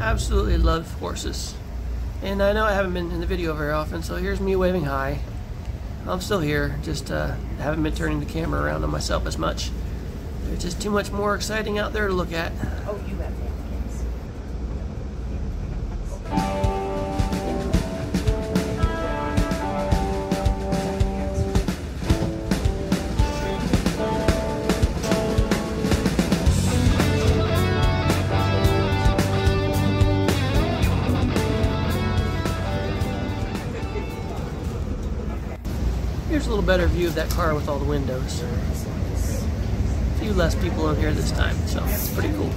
Absolutely love horses. And I know I haven't been in the video very often, so here's me waving hi. I'm still here, just haven't been turning the camera around on myself as much. There's just too much more exciting out there to look at. Oh, you have that case. Here's a little better view of that car with all the windows. A few less people in here this time, so it's pretty cool.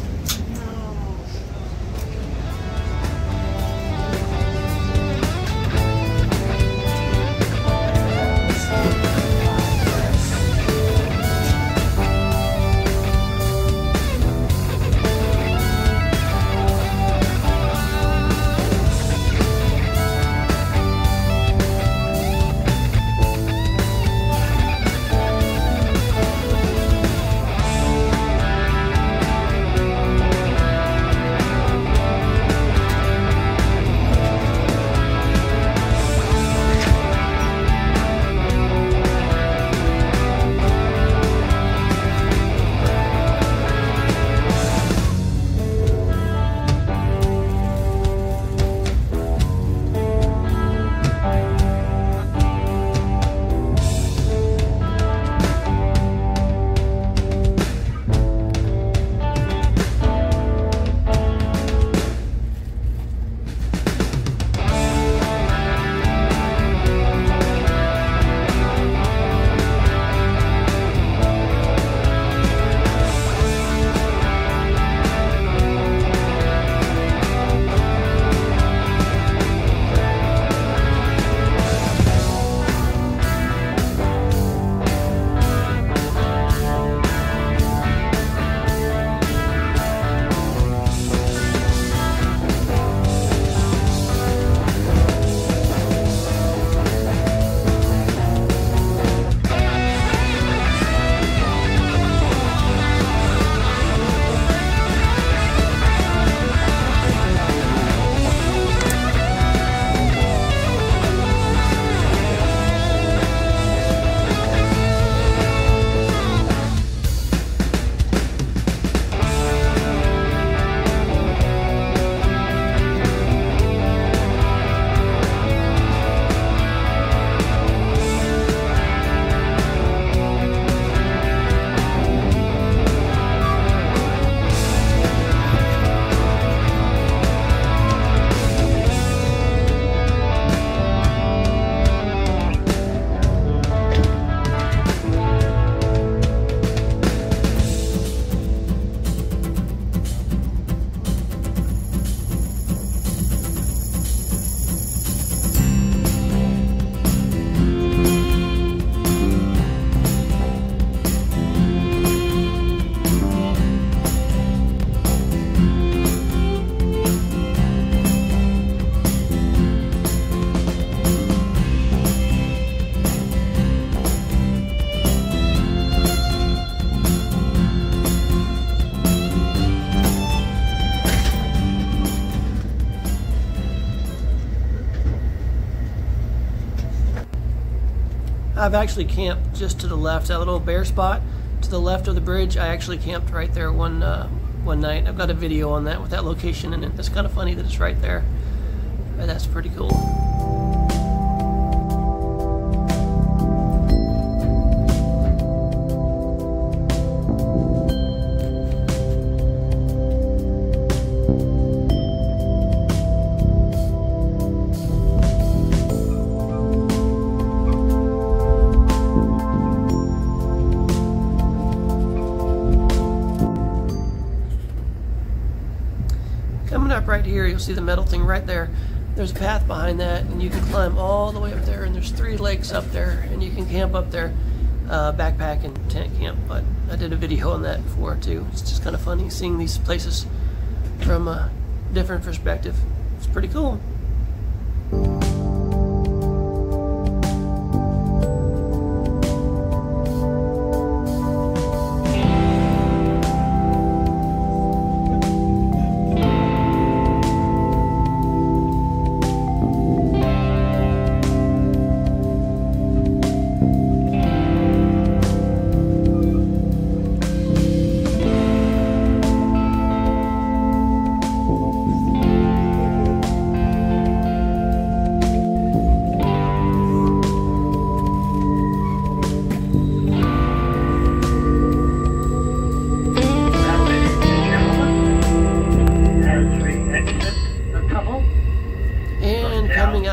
I've actually camped just to the left, that little bare spot to the left of the bridge. I actually camped right there one night. I've got a video on that with that location in it. It's kind of funny that it's right there. But that's pretty cool. Coming up right here, you'll see the metal thing right there. There's a path behind that, and you can climb all the way up there, and there's 3 lakes up there, and you can camp up there, backpack and tent camp. But I did a video on that before too. It's just kind of funny seeing these places from a different perspective. It's pretty cool.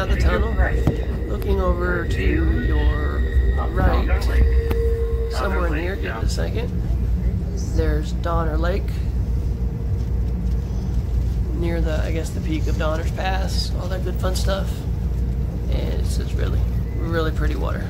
out of the tunnel, looking over to your right, somewhere in here, give it a second, there's Donner Lake, near the, I guess, the peak of Donner's Pass, all that good fun stuff, and it's just really, really pretty water.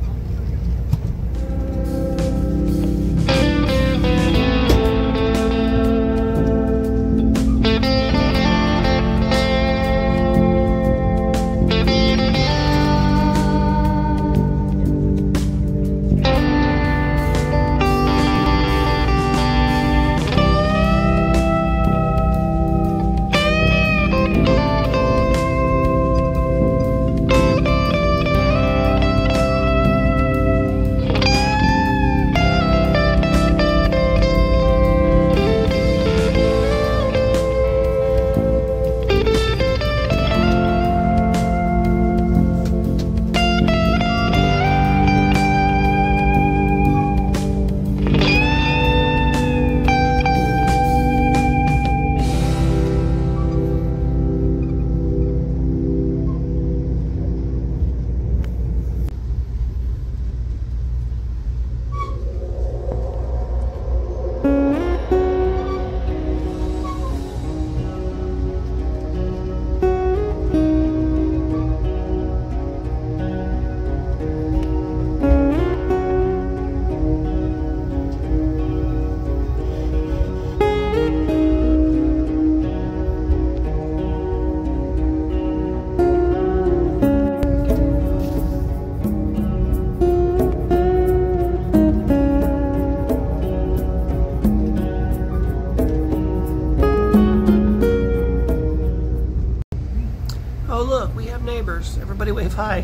Oh look, we have neighbors. Everybody wave hi.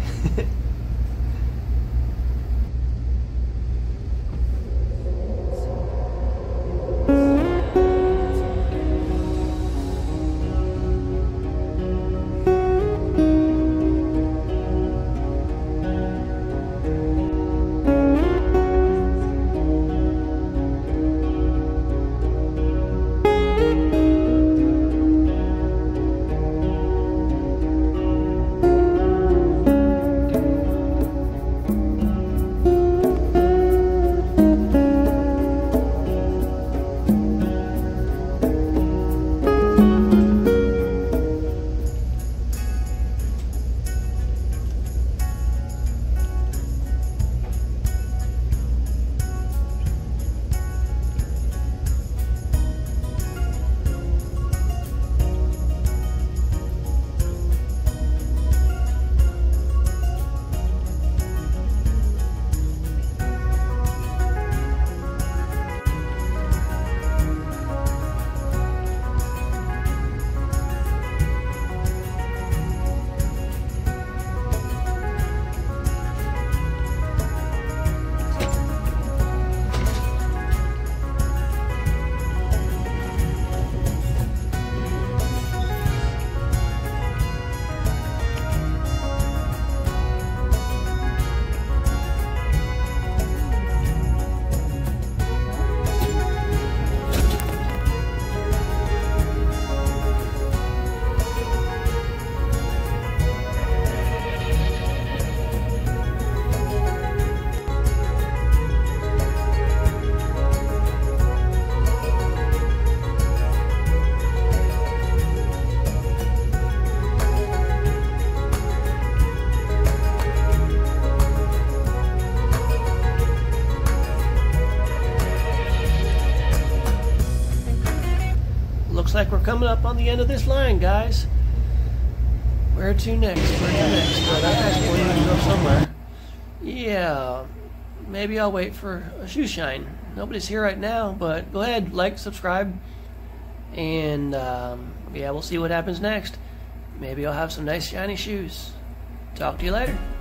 Looks like we're coming up on the end of this line, guys. Where to next? Where to next? Well, that guy's pointing to go somewhere. Yeah, maybe I'll wait for a shoe shine. Nobody's here right now, but go ahead, like, subscribe, and yeah, we'll see what happens next. Maybe I'll have some nice shiny shoes. Talk to you later.